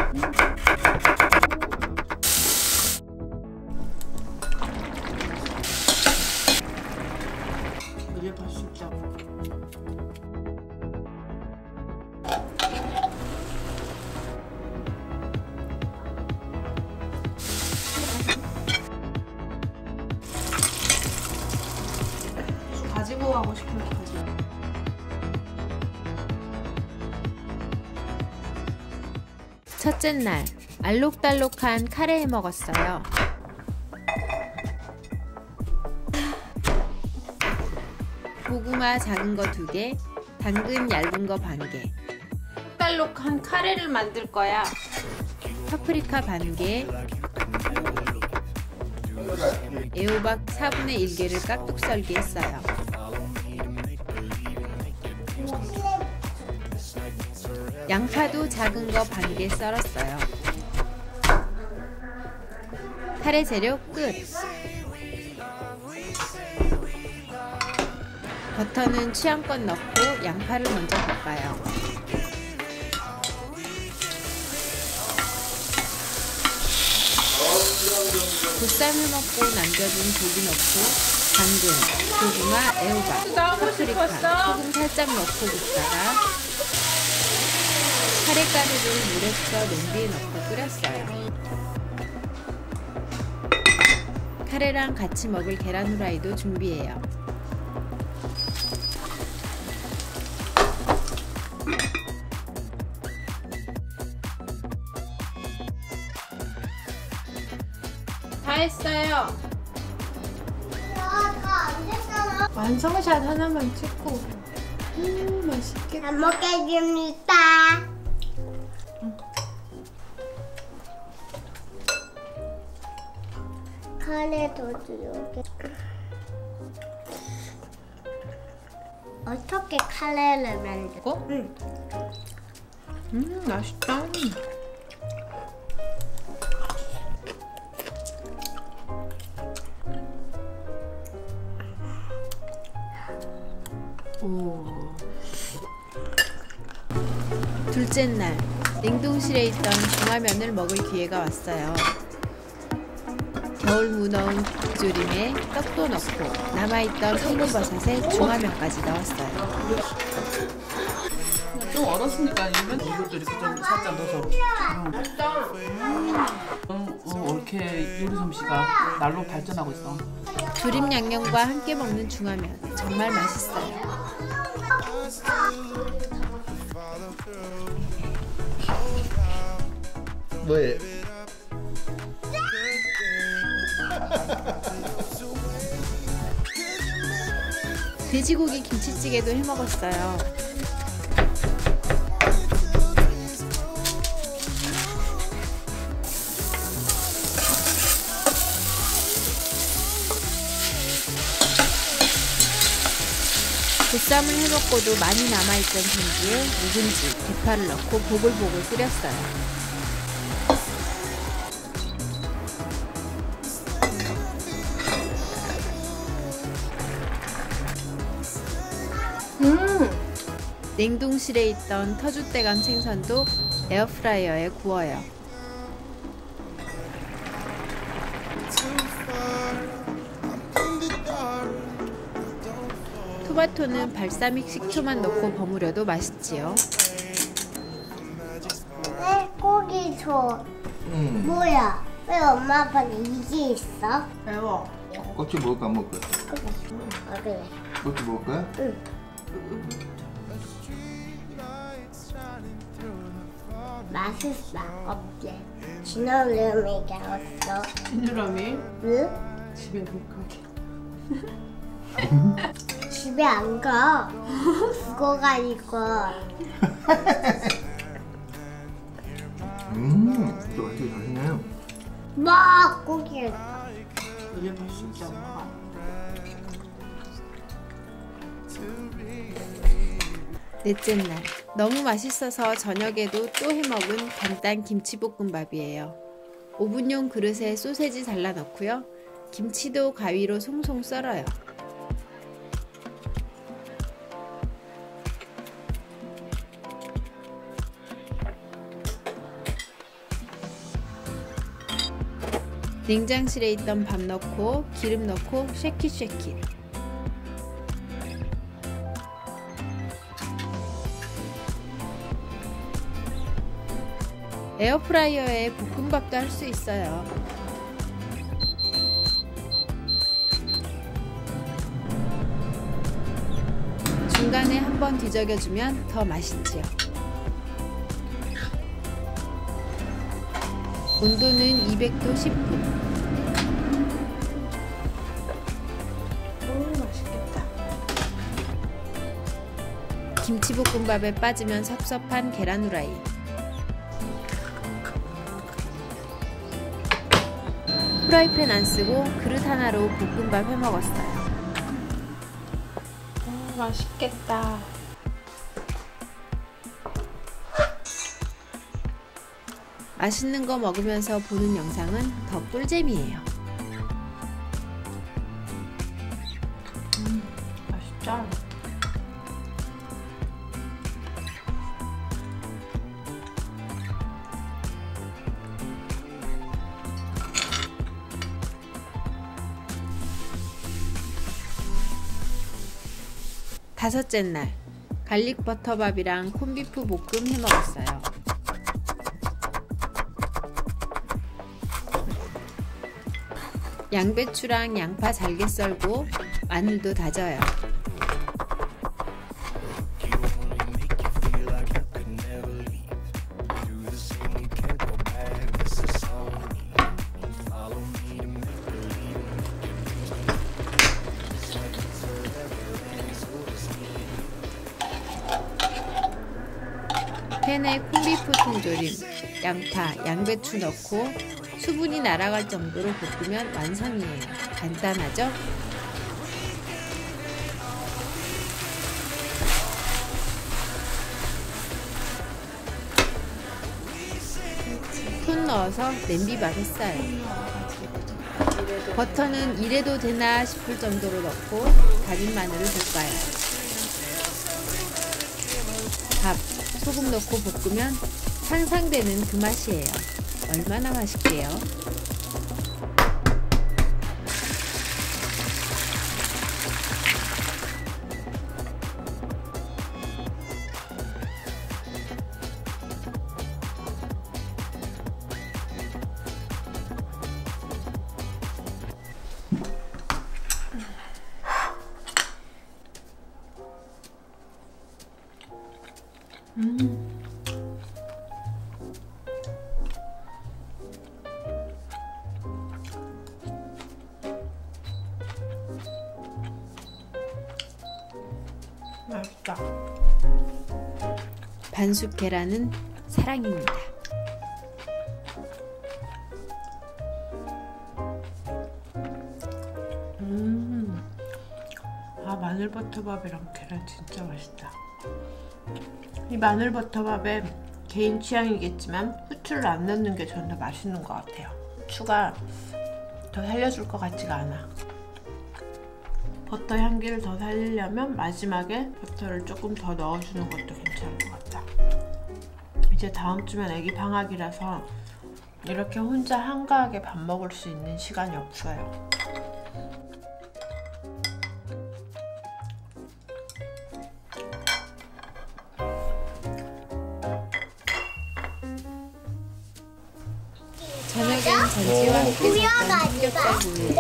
이게 맛있다. 가지고 가고 싶으면 가지고. 첫째 날, 알록달록한 카레 해 먹었어요. 고구마 작은 거 2개, 당근 얇은 거 반 개. 알록달록한 카레를 만들 거야. 파프리카 반 개, 애호박 4분의 1개를 깍둑 썰기 했어요. 양파도 작은 거 반 개 썰었어요. 카레 재료 끝! 버터는 취향껏 넣고 양파를 먼저 볶아요. 보쌈을 먹고 남겨둔 고기 넣고 당근, 고구마, 애호박, 파프리카, 소금 살짝 넣고 볶다가 카레가루를 물에 풀어 냄비에 넣고 끓였어요. 카레랑 같이 먹을 계란 후라이도 준비해요. 다 했어요. 다안 됐잖아. 완성샷 하나만 찍고. 맛있겠다. 잘 먹겠습니다. 카레도 여기. 어떻게 카레를 만들고? 응. 맛있다. 오. 둘째 날, 냉동실에 있던 중화면을 먹을 기회가 왔어요. 겨울 무너온 조림에 떡도 넣고 남아있던 송근버섯에 중화면까지 넣었어요. 좀 얼었으니까 아니면 이것도 이렇게 좀 살짝 넣어서. 이렇게 요리 솜씨가 날로 발전하고 있어. 조림 양념과 함께 먹는 중화면 정말 맛있어요. 뭐해? 돼지고기 김치찌개도 해 먹었어요. 보쌈을 해먹고도 많이 남아있던 전주에 묵은지, 대파를 넣고 보글보글 끓였어요. 냉동실에 있던 터줏대감 생선도 에어프라이어에 구워요. 토마토는 발사믹 식초만 넣고 버무려도 맛있지요. 왜 고기 줘? 뭐야? 왜 엄마 아빠는 이게 있어? 매워. 꼬치 먹을까 안 먹을 거야? 그래. 꼬치 먹을 거야? 응. 맛있어. 없지. 진얼음이가 없어. 진주람이 응? 집에 못 가게. 집에 안 가. 그거가 이거. 또 맛있게 잘했네. 막 고기. 이게 맛있지 엄마가. 넷째 날, 너무 맛있어서 저녁에도 또 해먹은 간단 김치볶음밥이에요. 오븐용 그릇에 소세지 잘라 넣고요. 김치도 가위로 송송 썰어요. 냉장실에 있던 밥 넣고 기름 넣고 쉐킷쉐킷. 에어프라이어에 볶음밥도 할 수 있어요. 중간에 한번 뒤적여주면 더 맛있지요. 온도는 200도 10분. 너무 맛있겠다. 김치볶음밥에 빠지면 섭섭한 계란 후라이. 프라이팬 안 쓰고 그릇 하나로 볶음밥 해 먹었어요. 맛있겠다. 맛있는 거 먹으면서 보는 영상은 더 꿀잼이에요. 맛있죠? 다섯째 날, 갈릭 버터밥이랑 콘비프 볶음 해 먹었어요. 양배추랑 양파 잘게 썰고 마늘도 다져요. 팬에 콩비프 통조림, 양파, 양배추 넣고 수분이 날아갈 정도로 볶으면 완성이에요. 간단하죠? 손 넣어서 냄비밥 했어요. 버터는 이래도 되나 싶을 정도로 넣고 다진 마늘을 볶아요. 밥, 소금 넣고 볶으면 상상되는 그 맛이에요. 얼마나 맛있게요. 맛있다. 반숙 계란은 사랑입니다. 아, 마늘버터밥이랑 계란 진짜 맛있다. 이 마늘버터밥에 개인 취향이겠지만 후추를 안 넣는 게 저는 더 맛있는 것 같아요. 후추가 더 살려줄 것 같지가 않아. 버터 향기를 더 살리려면 마지막에 버터를 조금 더 넣어주는 것도 괜찮을 것 같다. 이제 다음 주면 애기 방학이라서 이렇게 혼자 한가하게 밥 먹을 수 있는 시간이 없어요. 저녁엔 전지와 함께 먹던 구워가지고 삼겹살구이예요.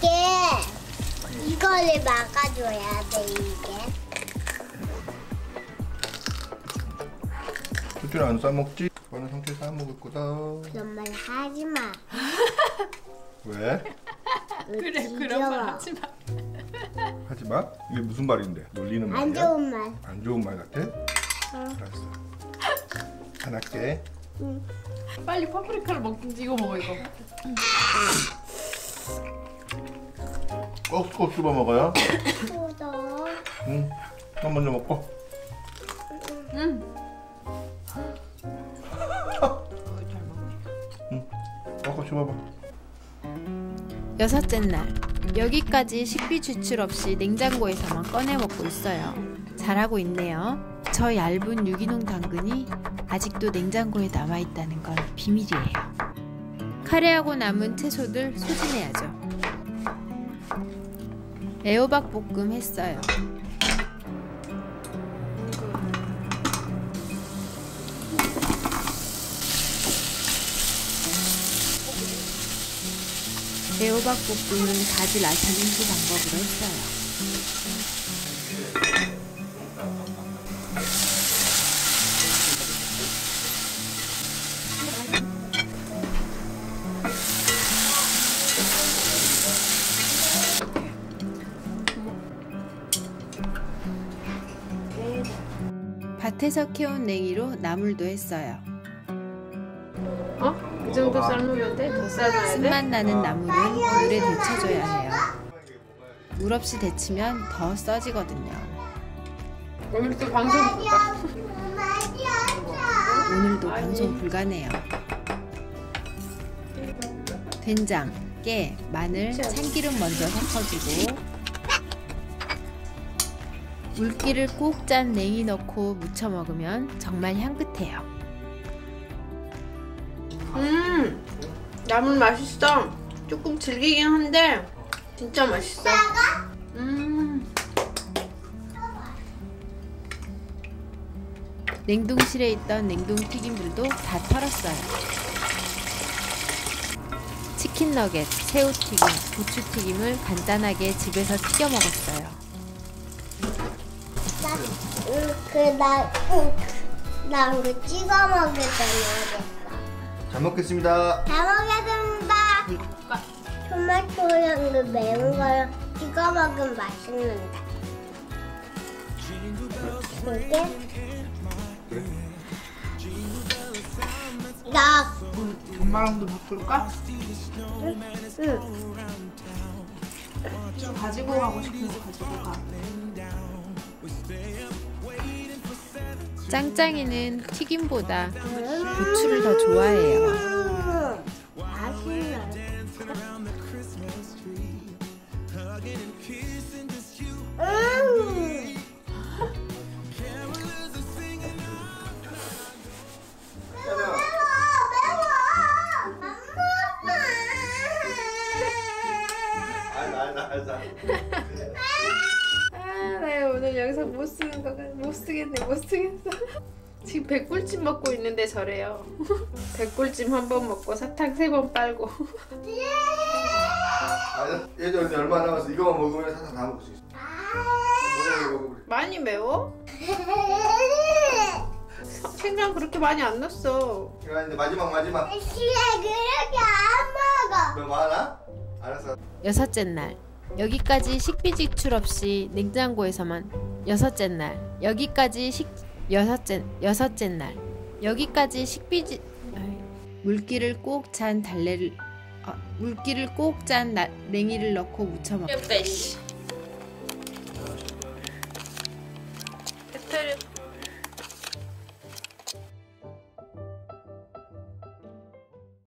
근데 이거를 막아줘야 돼. 이게 수출 안 싸먹지? 오빠는 삼겹 싸먹을 거다. 그런 말 하지 마. 왜? 그래, 그런 말 하지 마. 하지 마? 이게 무슨 말인데? 놀리는 말이야? 안 좋은 말. 안 좋은 말 같아? 알았어. 안 할게. 빨리 파프리카를 먹든지 이거 먹어, 이거. 꼭꼭 씹어 먹어요? 뜯어. 응. 한 먼저 먹고. 잘 먹네. 꼭꼭 씹어봐. 여섯째 날, 여기까지 식비 추출 없이 냉장고에서만 꺼내 먹고 있어요. 잘하고 있네요. 저 얇은 유기농 당근이 아직도 냉장고에 남아있다는 건 비밀이에요. 카레하고 남은 채소들 소진해야죠. 애호박 볶음 했어요. 애호박 볶음은 바질 아사림프 방법으로 했어요. 밭에서 캐온 냉이로 나물도 했어요. 이 정도 삶으면 돼? 더 삶아야 돼? 쓴맛 나는 나물은 물에 데쳐줘야 해요. 물 없이 데치면 더 써지거든요. 오늘도 방송 볼까? 오늘도 방송 불가네요. 된장, 깨, 마늘, 참기름 먼저 섞어주고 물기를 꼭 짠 냉이 넣고 무쳐 먹으면 정말 향긋해요. 나물 맛있어. 조금 질기긴 한데 진짜 맛있어. 냉동실에 있던 냉동 튀김들도 다 털었어요. 치킨 너겟, 새우튀김, 부추튀김을 간단하게 집에서 튀겨 먹었어요. 나 이거 찍어 먹겠다는 잘 먹겠습니다. 잘 먹겠습니다. 토마토랑 그 매운 거랑 찍어 먹으면 맛있는데. 이게 나 엄마랑도 바꿀까? 응. 가지고 가고 싶은 거 가지고 가. 짱짱이는 튀김보다 부추를 더 좋아해요. 맛있네. 나 오늘 영상 못 쓰는 거 못 쓰겠어. 지금 백꿀찜 먹고 있는데 저래요. 백꿀찜 한 번 먹고 사탕 3번 빨고. 얘도 이제 얼마 남았어. 이거만 먹으면 사탕 다 먹을 수 있어. 먹어보래. 많이 매워? 생강 그렇게 많이 안 넣었어. 이거 이제 마지막. 싫어, 그렇게 안 먹어. 너 많아? 알았어. 여섯째 날 여기까지 식비 지출 없이 냉장고에서만 여섯째 날 여기까지 여섯째 날 여기까지 식비 물기를 꼭 잔 달래를 물기를 꼭 짠 냉이를 넣고 무쳐 먹. 귀엽다 이씨.